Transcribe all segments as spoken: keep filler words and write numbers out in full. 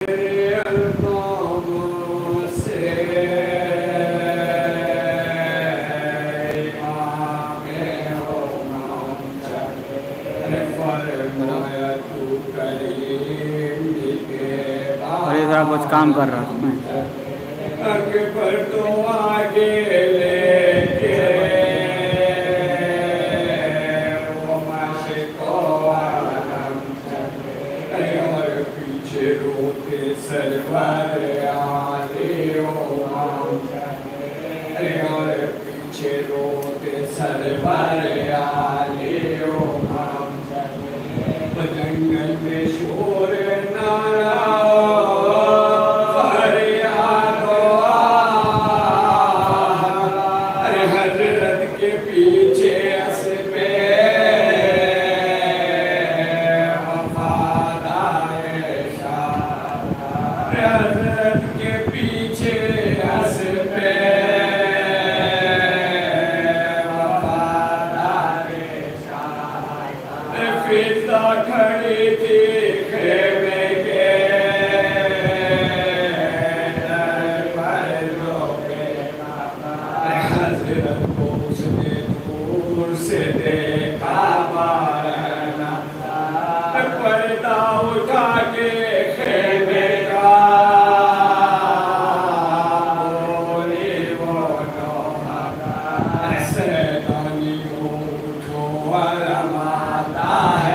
अरे जरा कुछ काम कर रहा हूँ मैं। तो आगे लेके वो माशे को आलम चले और पीछे रोते सरवर आले ओ माम चले और पीछे रोते सरवर आले ओ माम चले जंगल में शोर नारा खड़ी थी खेमे के दर पर लोगे हज़रत को उसने दूर से देखा बारना पर्दा उठा के खेमे का बोली वो नौहा सैतानी उठो अरमाता है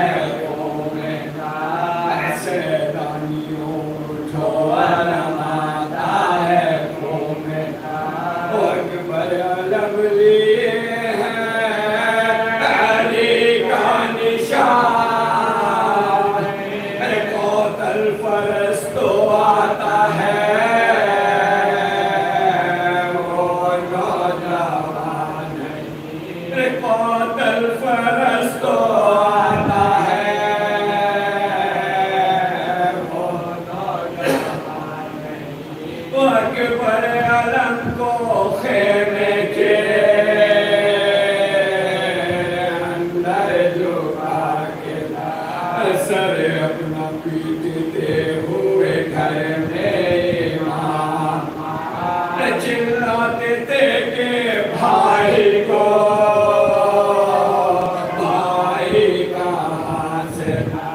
चिल्लाते थे के भाई को भाई कहाँ से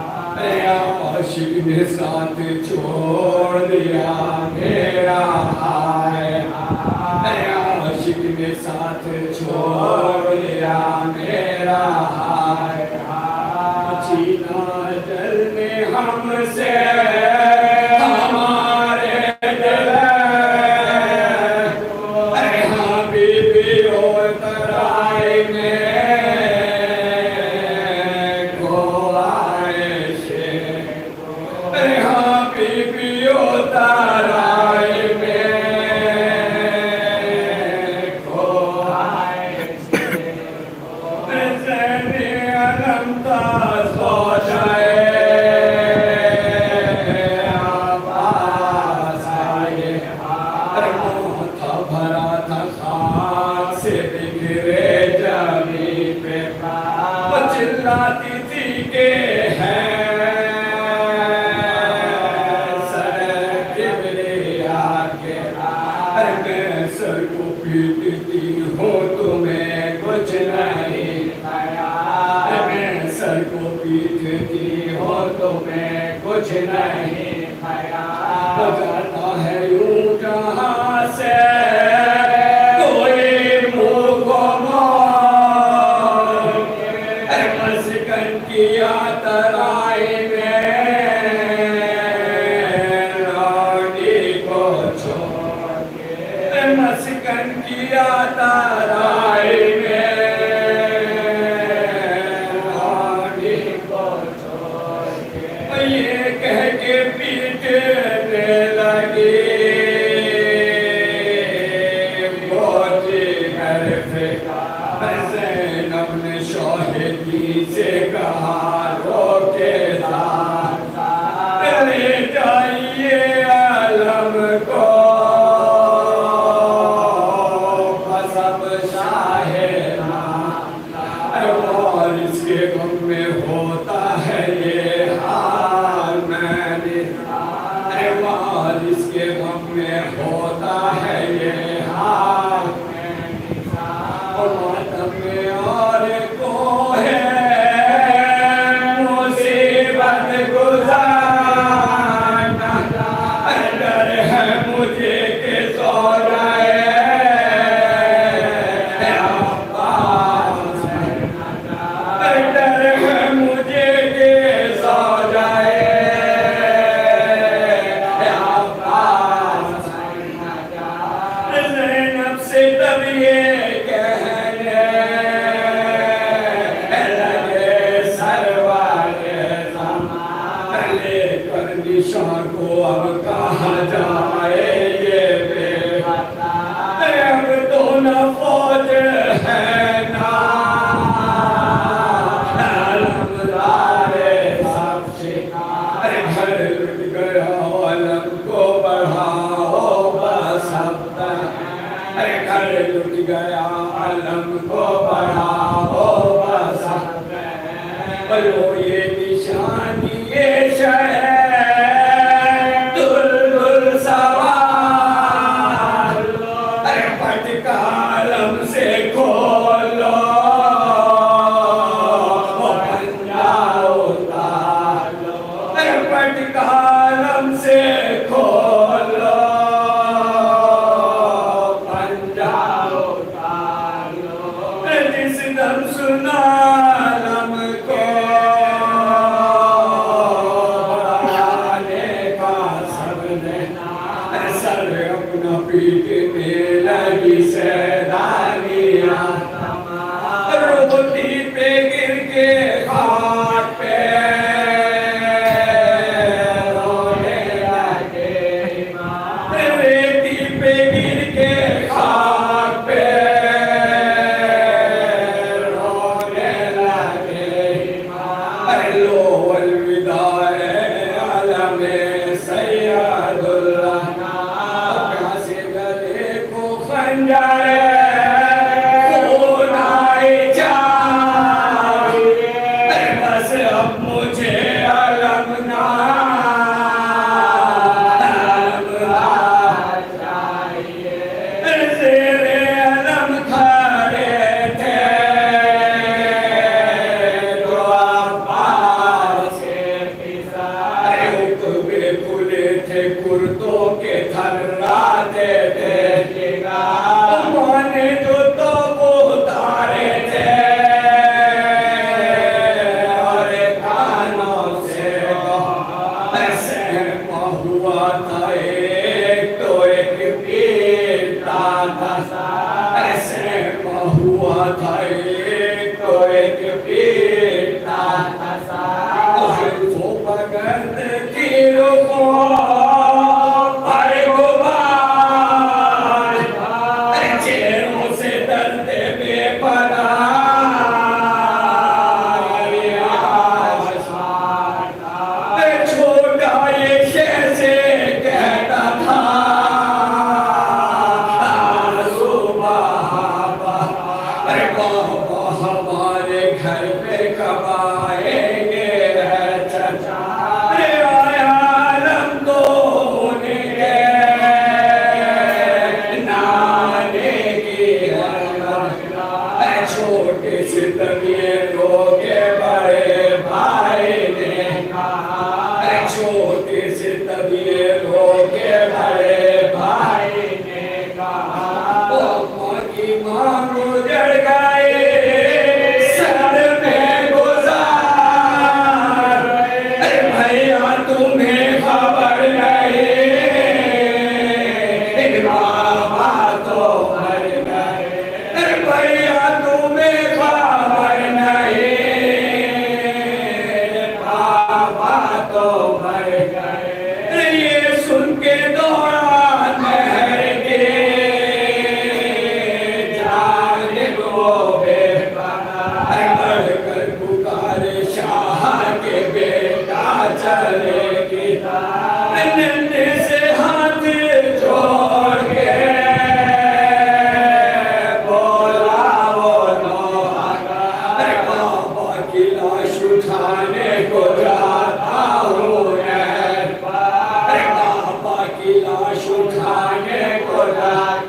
आशिक ने साथ छोड़ दिया मेरा हाय आशिक ने साथ छोड़ दिया मेरा हाय चीना जल में हमसे चिल्लाती थी के हैं सर किबरिया के मैं सर को पीटती हूँ तुम्हें कुछ नहीं आया मैं सर को पीटती हूँ तुम्हें कुछ नहीं आया जाता है यूं जहाँ से किया तराई में रानी को छोड़ के मस्कन किया तराई में रानी को छोड़ के ये कह के जिसके गम में होता है ये हाल और मातम में और को है मुसीबत गुजारना, डर है मुझे के सो जाए डर है मुझे के सो जाए ज़ैनब से तब ये कहने लगे सरवारे ज़माने लेकर निशान को अब कहाँ जाए ये बेवफा, अब तो न फौज है ना अलमदारे सब शिकार, घर लुट गया अलम को बढ़ाओ बस अब तक, अरे घर लुट गया अलम को बढ़ाओ बस अब तक, बोलो ये निशानी ये शहर दुल्दुल सवार, अरे पटका अलम से खोलो वो पंजा उतार लो, अरे पटका अलम से खोलो पंजा उतार लो, जिस दम सुना अलम को बढ़ाने का सबने सर अपना पीटने लगी सैलानियाँ, रोटी पे गिर के खाट पे रोने लगे, रेती पे गिर के खाट पे रोने लगे, अरे लो अलविदा आलम सैयदुल्लाह, कहाँ से गले को खंजर खून आए चाहिए, बस अब मुझे अलम ना अलम चाहिए, ज़ेरे अलम खड़े थे दो अब्बास के पिता, हुक्मे खुले थे कुर्तों के थर्राते थे माने जो तो वो उतारे थे और कानों से सहमा हुआ था एक तो एक पीता था, सहमा हुआ था एक तो एक पीता था, वो भगत तीरों को पर गुबार, चेहरों से डरते बेपनाह, छोटा ये कैसे कहता था सुबह, अरे बाबा हमारे घर पे कब आएंगे चचा, अरे आया अलम तो उनके नाने की छोटे से तबिए रोके बड़े भाई ने कहा, छोटे से तबिए रोके बड़े भाई ने कहा, पापा की मां गुजर गए सर में गुजार, अरे भैया तुम्हें खबर नहीं बाबा तो मर गए, अरे भैया तुम्हें खबर नहीं बाबा तो मर गए, ये सुन के दौड़ा नहर के जानिब वो बेपनाह, बढ़कर पुकारे शाह के बेटा चले की नन्हे से हाथ जोड़ के बोला वो नौहा, बाबा की लाश उठाने को जाता हूँ, बाबा की लाश उठाने को राजी